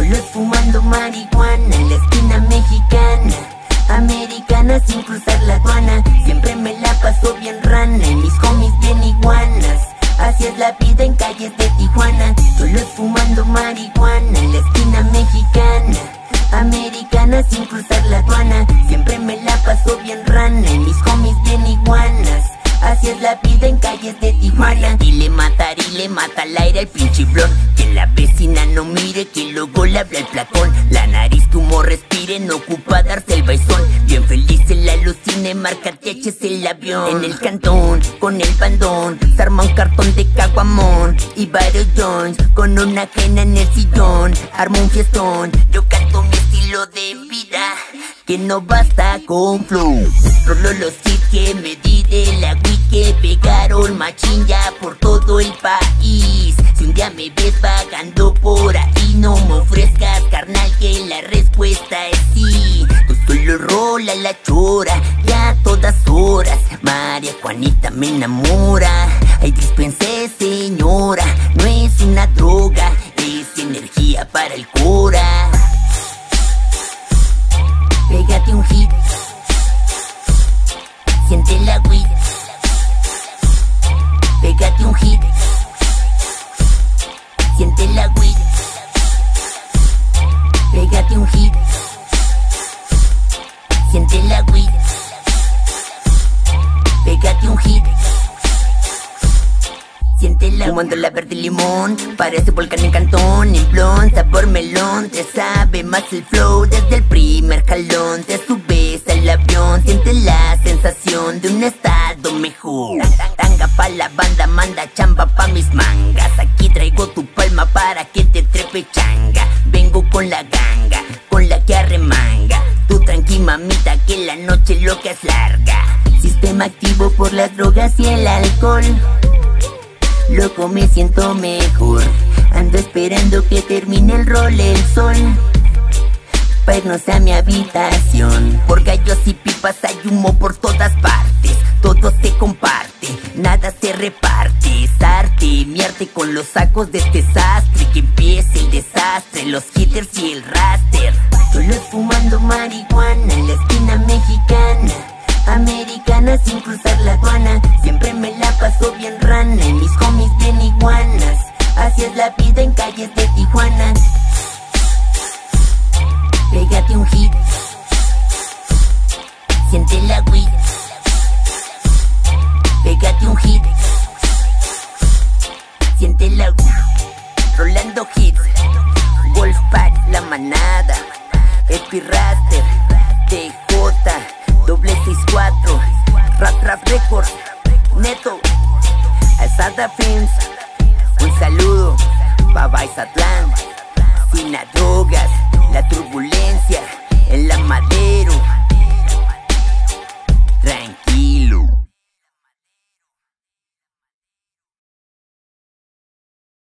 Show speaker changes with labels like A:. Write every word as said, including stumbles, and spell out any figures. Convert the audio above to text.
A: Solo fumando marihuana en la esquina mexicana, americana sin cruzar la aduana. Siempre me la paso bien rana, en mis homies bien iguanas. Así es la vida en calles de Tijuana. Solo fumando marihuana en la esquina mexicana, americana sin cruzar la aduana. Siempre me la paso bien rana, en mis homies bien iguanas. Así es la vida en calles de Tijuana. Y le matar y le mata al aire el pinche blon. Que la vecina no mire, que luego le habla el placón. La nariz que humo respire, no ocupa darse el baizón. Bien feliz en la alucine, marca T H es el avión. En el cantón, con el bandón, se arma un cartón de caguamón y varios joints, con una ajena en el sillón. Armo un fiestón, yo canto mi estilo de vida, que no basta con flow. Rolo los hits que me di de la wii que pegaron machín ya por todo el país. Si un día me ves vagando por ahí, no me ofrezcas, carnal, que la respuesta es sí. Tú solo rola la chora, ya a todas horas. María Juanita me enamora. Ay, dispense, señora, no es una droga, es energía para el cora. Pégate un hit, siente la weed. Pégate un hit, siente la weed. Pégate un hit, siente la weed. Pégate un hit, siente la. Fumando la verde limón, parece volcán en cantón. En blon, sabor melón, te sabe más el flow. Desde el primer jalón te subes al avión, siente la sensación de un estado mejor. Tanga pa' la banda, manda chamba pa' mis mangas. Aquí traigo tu palma para que te trepe changa. Vengo con la ganga, con la que arremanga. Tú tranqui mamita, que la noche lo que es larga. Sistema activo por las drogas y el alcohol. Loco, me siento mejor. Ando esperando que termine el rol el sol, pa' irnos a mi habitación. Por gallos y pipas hay humo por todas partes. Todo se comparte, nada se reparte. Es arte, mi arte con los sacos de este sastre. Que empiece el desastre, los hitters y el raster. Solo fumando marihuana en la esquina mexicana, americana sin cruzar la aduana. Siempre me la paso bien rana, en mis homies bien iguanas. Así es la vida en calles de Tijuana. Pégate un hit, siente la weed. Pégate un hit, siente la weed. Rolando hits, Wolfpack, la manada, Epi Raster, T J, doble seis cuatro, Rap Rap Records, Neto, Alzada Films. Un saludo, Babay Zatlán, sin drogas, la turbulencia en la madera.